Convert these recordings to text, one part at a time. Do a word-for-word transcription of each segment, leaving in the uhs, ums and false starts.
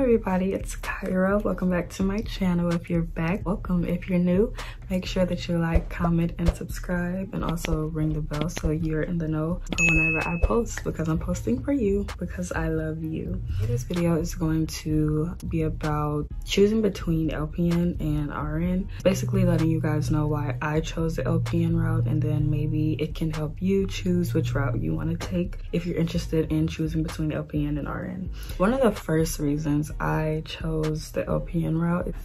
everybody, it's Kyra. Welcome back to my channel. If you're back, welcome. If you're new, make sure that you like, comment, and subscribe, and also ring the bell so you're in the know whenever I post, because I'm posting for you, because I love you. This video is going to be about choosing between L P N and R N, basically letting you guys know why I chose the L P N route, and then maybe it can help you choose which route you want to take if you're interested in choosing between L P N and R N. One of the first reasons I chose the L P N route is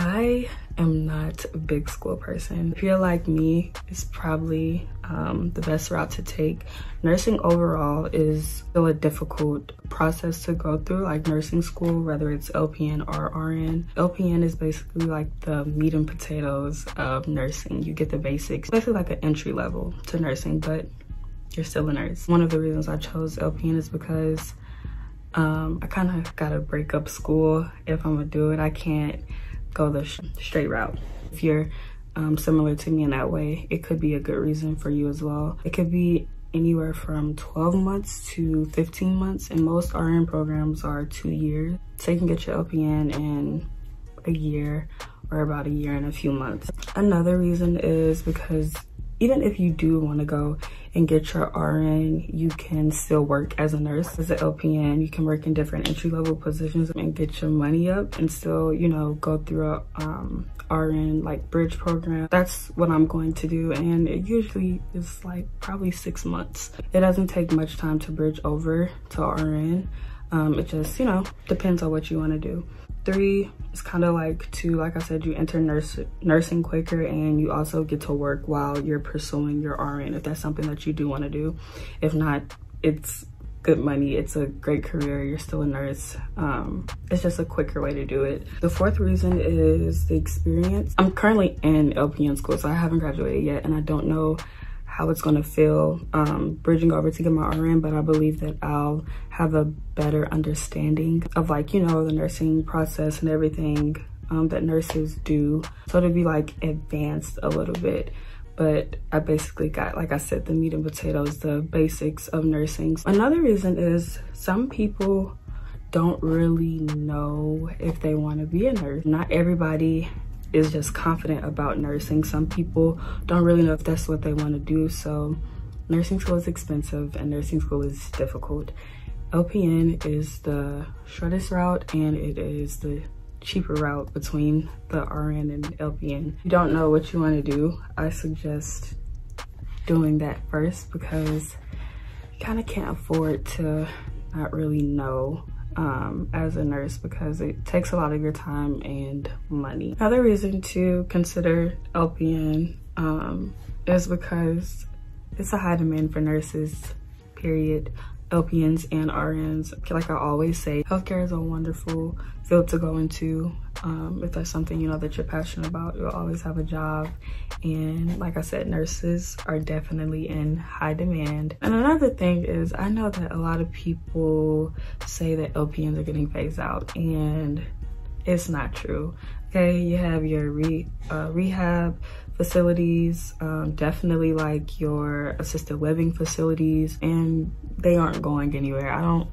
I am not a big school person. If you're like me, it's probably um, the best route to take. Nursing overall is still a difficult process to go through, like nursing school, whether it's L P N or R N. L P N is basically like the meat and potatoes of nursing. You get the basics, basically like an entry level to nursing, but you're still a nurse. One of the reasons I chose L P N is because um, I kind of gotta break up school if I'm gonna do it. I can't go the sh straight route. If you're um, similar to me in that way, it could be a good reason for you as well. It could be anywhere from twelve months to fifteen months, and most R N programs are two years. So you can get your L P N in a year or about a year and a few months. Another reason is because even if you do want to go and get your R N, you can still work as a nurse. As an L P N, you can work in different entry-level positions and get your money up and still, you know, go through a um, R N like bridge program. That's what I'm going to do, and it usually is like probably six months. It doesn't take much time to bridge over to R N. Um, it just, you know, depends on what you want to do. Three is kind of like to, like I said, you enter nurse, nursing quicker, and you also get to work while you're pursuing your R N if that's something that you do want to do. If not, it's good money. It's a great career. You're still a nurse. Um, it's just a quicker way to do it. The fourth reason is the experience. I'm currently in L P N school, so I haven't graduated yet, and I don't know how it's going to feel um, bridging over to get my R N, but I believe that I'll have a better understanding of, like, you know, the nursing process and everything um, that nurses do. So to be like advanced a little bit. But I basically got, like I said, the meat and potatoes, the basics of nursing. Another reason is some people don't really know if they want to be a nurse. Not everybody is just confident about nursing. Some people don't really know if that's what they want to do. So nursing school is expensive and nursing school is difficult. L P N is the shortest route, and it is the cheaper route between the R N and L P N. If you don't know what you want to do, I suggest doing that first, because you kind of can't afford to not really know Um, as a nurse, because it takes a lot of your time and money. Another reason to consider L P N um, is because it's a high demand for nurses, period. L P Ns and R Ns. Like I always say, healthcare is a wonderful field to go into. Um, if that's something, you know, that you're passionate about, you'll always have a job. And like I said, nurses are definitely in high demand. And another thing is, I know that a lot of people say that L P Ns are getting phased out, and it's not true. Okay, you have your re, uh, rehab facilities, um, definitely like your assisted living facilities, and they aren't going anywhere. I don't,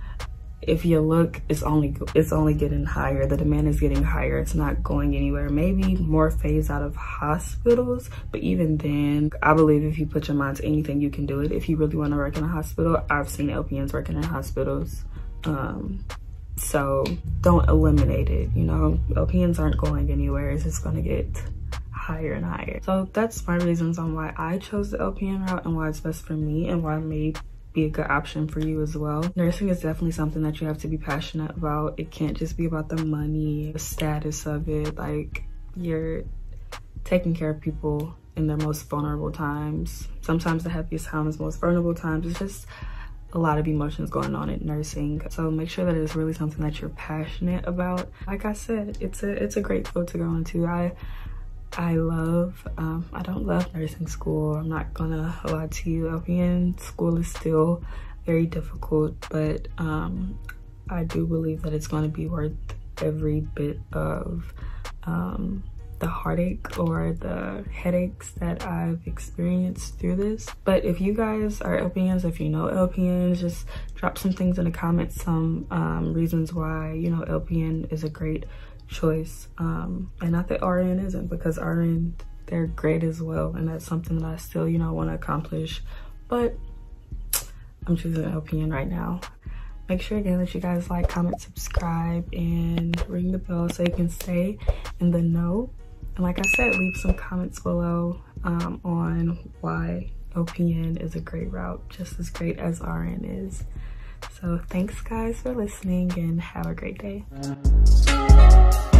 if you look, it's only it's only getting higher. The demand is getting higher. It's not going anywhere. Maybe more phased out of hospitals, but even then, I believe if you put your mind to anything, you can do it. If you really want to work in a hospital, I've seen L P Ns working in hospitals. Um, so don't eliminate it. You know, L P Ns aren't going anywhere. It's just gonna get higher and higher. So that's my reasons on why I chose the L P N route and why it's best for me, and why it may be a good option for you as well. Nursing is definitely something that you have to be passionate about. It can't just be about the money, the status of it. Like, you're taking care of people in their most vulnerable times. Sometimes the happiest times, most vulnerable times. It's just a lot of emotions going on in nursing. So make sure that it's really something that you're passionate about. Like I said, it's a it's a great field to go into. I I love, um, I don't love nursing school. I'm not gonna lie to you. L P N school is still very difficult, but um, I do believe that it's gonna be worth every bit of um, the heartache or the headaches that I've experienced through this. But if you guys are L P Ns, if you know L P Ns, just drop some things in the comments, some um, reasons why, you know, L P N is a great choice. Um, and not that R N isn't, because R N, they're great as well. And that's something that I still, you know, want to accomplish. But I'm choosing L P N right now. Make sure again that you guys like, comment, subscribe, and ring the bell so you can stay in the know. And like I said, leave some comments below um, on why L P N is a great route, just as great as R N is. So thanks guys for listening and have a great day.